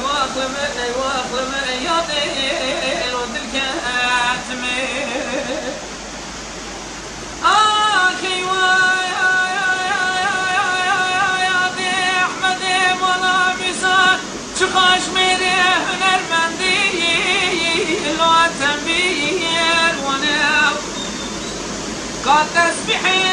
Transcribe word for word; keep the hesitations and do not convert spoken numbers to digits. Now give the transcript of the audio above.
واخلم واخلم يا طيل ودلك اتمي اخي ويا يا يا يا يا ابي احمد ولا بيسان شخاش ميري هنرمندي لو تنبيه وانا قد تسبحي